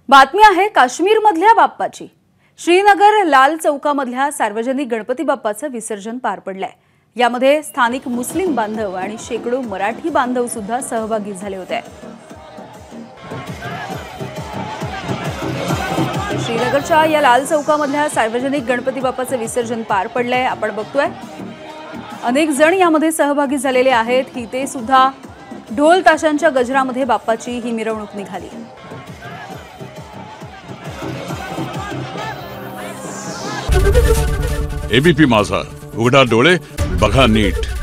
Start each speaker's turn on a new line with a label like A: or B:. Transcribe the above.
A: बातमी आहे काश्मीरमधल्या बाप्पाची। श्रीनगर लाल चौकामधल्या सार्वजनिक गणपती बाप्पाचं विसर्जन पार पडलंय। यामध्ये स्थानिक मुस्लिम बांधव आणि शेकडो मराठी बांधव सुद्धा सहभागी झाले होते। श्रीनगरच्या या लाल चौकामधल्या सार्वजनिक गणपती बाप्पाचं विसर्जन पार पडलंय। आपण बघतोय अनेक जण यामध्ये सहभागी झालेले आहेत। इथे सुद्धा ढोल ताशांच्या गजरामध्ये बाप्पाची ही मिरवणूक निघाली।
B: एबीपी माझा, उघडा डोळे बघा नीट।